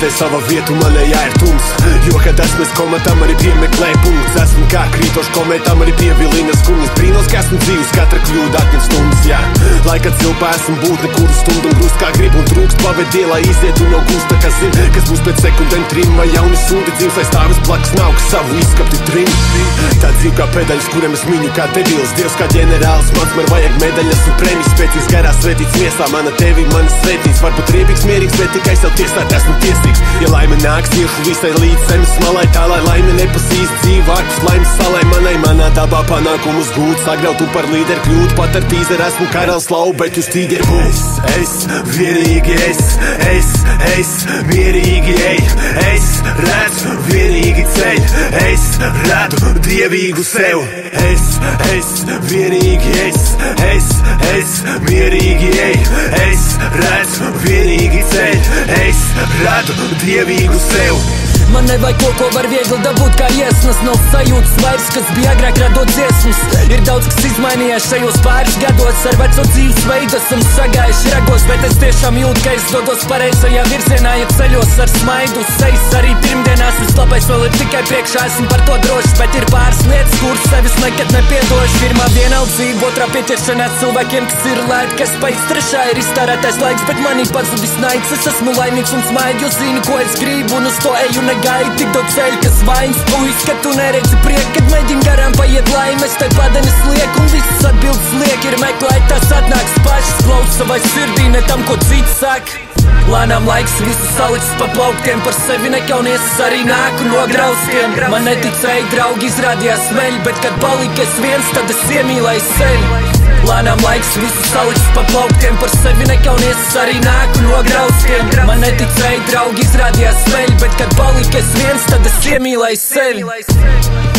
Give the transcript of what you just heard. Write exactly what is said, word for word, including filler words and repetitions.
Sēdēju savā vietu, manējā ir tums. Jo, kad esmu es komatām, arī piemeklēju punkts. Esmu kā krītoši kometām, arī pievilina skumjas. Brīnos, ka esmu dzīvs, katra kļūda atņem stundas, jā. Laikā cilpā esmu būt nekuru stundu un grūst kā grib un trūkst pavedi, lai izietu no gusta, kas zin, kas būs pēc sekundēm trim vai jauni sundi. Dzīvs aiz stāvis blakus nav, kas savu izskapti trim. Tā dzīv kā pedaļas, kuriem es miņu kā debils. Dievs kā ģenerālis, mans man vajag medaļas un prēmijas. Spēcīgs garās svētīts miesā, mana tevi, manas svētīs. Varbūt riebīgs, mierīgs, bet tikai sev tiesāt esmu tiesīgs. Ja laime nāks, iešu visai līdz zemes smalai, tā lai laime nepasīst dzīvu ārpus laimes salai. Manai manā dabā panākumus gūt, sagraut un par līderi kļūt. Pat ar tīzeru esmu karalis lau, bet jūs tīgeri būs. Es, vienīgi es, es, es, mierīgi ej. Es redzu vienīgi ceļ, es redzu dievīgu sev. Es, es, vienīgi es, es, es, mierīgi ej. Es redzu vienīgi ceļ, es redzu dievīgu sev. Man nevajag to, ko var viegli dabūt kā iesnas. Nav sajūtas vairs, kas bija agrāk radot dziesmas. Ir daudz, kas izmainījies šajos pāris gados. Ar veco dzīves veidu esam sagājuši ragos, bet es tiešām jūtu, ka es dodos pareizajā virzienā. Ja ceļos ar smaidu sejas arī pirmdienās, vislabais vēl ir tikai priekšā, esmu par to drošs. Bet ir pāris lietas, kuras sevis nekad nepiedošu. Pirmā vienaldzība, otrā pieķeršanās cilvēkiem, kas ir lēti, kas pēc trešā ir iztērētais laiks, bet manī pazudis naids. Es esmu laimīgs un smaidu, jo zinu, ko es gribu, un uz to eju ne gaidi tik daudz ceļu, kas vainas puisis, ka tu neredzi prieku, kad mēģini garām paiet laimes, tai padenes liek, un visas atbildes liek ir meklēt, tās atnāks pašas, klaus savai sirdī, ne tam, ko cits saka. Lēnām laiks visu salicis pa plauktiem, par sevi nekaunies, es arī nāku no graustiem. Man neticēja draugi, izrādījās veļi, bet kad palika es viens, tad es iemīlēju sevi. Lēnām laiks visu salicis pa plauktiem, par sevi nekaunies, es arī nāku no graustiem. Man neticēja draugi, izrādījās veļi, bet kad palika es viens, tad es iemīlēju sevi.